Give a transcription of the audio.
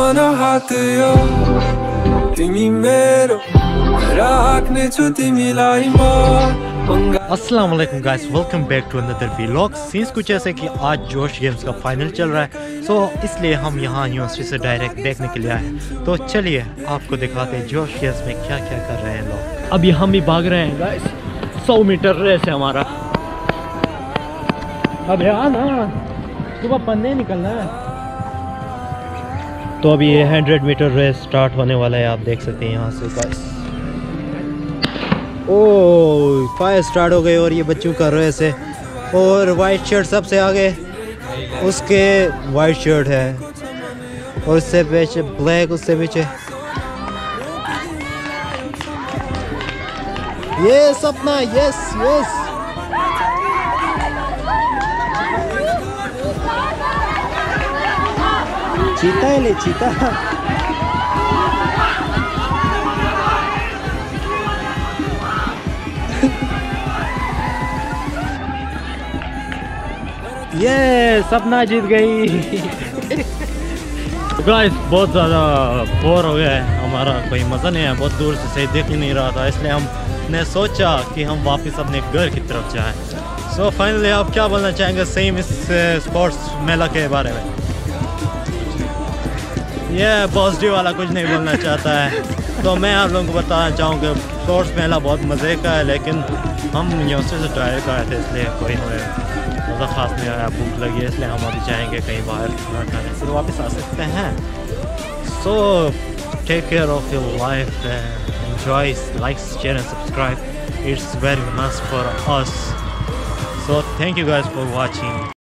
mana hatiyo timi mero rakne chu timi lai ma अस्सलाम वालेकुम guys, welcome back to another vlog. Scenes कुछ ऐसे कि आज जोश गेम्स का फाइनल चल रहा है, सो इसलिए हम यहाँ यूनिवर्सिटी से डायरेक्ट देखने के लिए आए। तो चलिए आपको दिखाते हैं जोश गेम्स में क्या क्या कर रहे हैं लोग। अभी हम भी भाग रहे हैं गाइस, 100 मीटर रेस है हमारा। अब यार ना सुबह पन्ने निकलना है। तो अभी ये 100 मीटर रेस स्टार्ट होने वाला है, आप देख सकते हैं यहाँ से गाइस। ओह, फायर स्टार्ट हो गए और ये बच्चों का रेस है। और वाइट शर्ट सबसे आगे, उसके वाइट शर्ट है और उससे पीछे ब्लैक, उससे पीछे ये सपना। यस यस, चीता है, ले चीता। ये सपना जीत गई। गाइस बहुत ज़्यादा बोर हो गया है, हमारा कोई मज़ा नहीं है, बहुत दूर से सही दिख ही नहीं रहा था, इसलिए हमने सोचा कि हम वापस अपने घर की तरफ जाएं। सो फाइनली आप क्या बोलना चाहेंगे सेम इस स्पोर्ट्स मेला के बारे में? ये पॉजिटिव वाला कुछ नहीं बोलना चाहता है। तो मैं आप लोगों को बताना चाहूँगा स्पोर्ट्स मेला बहुत मज़े का है, लेकिन हम यूनिवर्सिटी से डायरेक्ट आए थे, इसलिए कोई हमें मज़ा ख़ास नहीं आया। भूख लगी है, इसलिए हम अभी चाहेंगे कहीं बाहर खाना खाने, फिर वापस आ सकते हैं। So take care of your life, enjoy, like, share and subscribe, it's very must for us. So thank you guys for watching.